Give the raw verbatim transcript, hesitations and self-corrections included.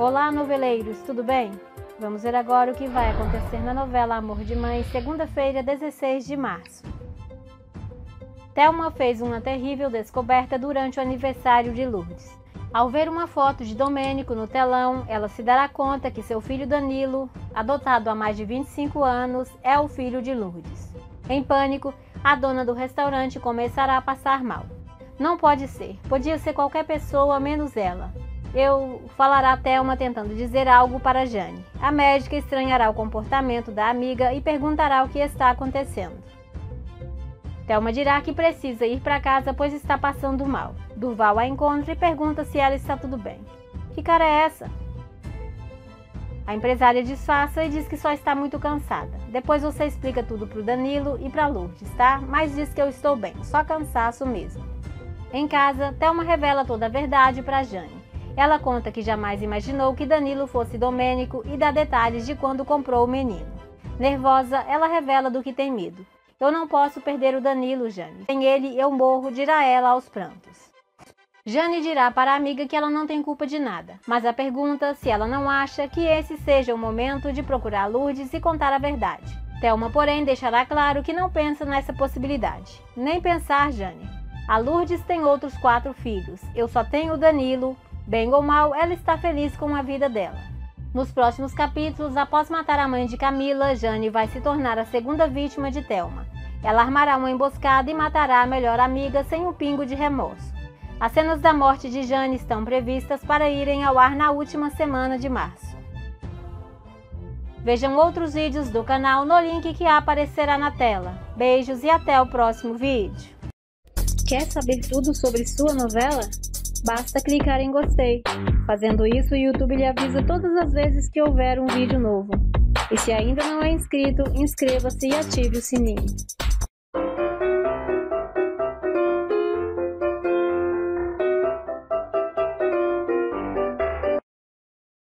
Olá, noveleiros, tudo bem? Vamos ver agora o que vai acontecer na novela Amor de Mãe, segunda-feira, dezesseis de março. Thelma fez uma terrível descoberta durante o aniversário de Lourdes. Ao ver uma foto de Domênico no telão, ela se dará conta que seu filho Danilo, adotado há mais de vinte e cinco anos, é o filho de Lourdes. Em pânico, a dona do restaurante começará a passar mal. Não pode ser, podia ser qualquer pessoa menos ela. Eu falará Thelma tentando dizer algo para Jane. A médica estranhará o comportamento da amiga e perguntará o que está acontecendo. Thelma dirá que precisa ir para casa pois está passando mal. Durval a encontra e pergunta se ela está tudo bem. Que cara é essa? A empresária disfarça e diz que só está muito cansada. Depois você explica tudo para o Danilo e para Lourdes, tá? Mas diz que eu estou bem, só cansaço mesmo. Em casa, Thelma revela toda a verdade para Jane. Ela conta que jamais imaginou que Danilo fosse Domênico e dá detalhes de quando comprou o menino. Nervosa, ela revela do que tem medo. Eu não posso perder o Danilo, Jane. Sem ele, eu morro, dirá ela aos prantos. Jane dirá para a amiga que ela não tem culpa de nada, mas a pergunta se ela não acha que esse seja o momento de procurar Lourdes e contar a verdade. Thelma, porém, deixará claro que não pensa nessa possibilidade. Nem pensar, Jane. A Lourdes tem outros quatro filhos. Eu só tenho o Danilo. Bem ou mal, ela está feliz com a vida dela. Nos próximos capítulos, após matar a mãe de Camila, Jane vai se tornar a segunda vítima de Thelma. Ela armará uma emboscada e matará a melhor amiga sem um pingo de remorso. As cenas da morte de Jane estão previstas para irem ao ar na última semana de março. Vejam outros vídeos do canal no link que aparecerá na tela. Beijos e até o próximo vídeo. Quer saber tudo sobre sua novela? Basta clicar em gostei. Fazendo isso, o YouTube lhe avisa todas as vezes que houver um vídeo novo. E se ainda não é inscrito, inscreva-se e ative o sininho.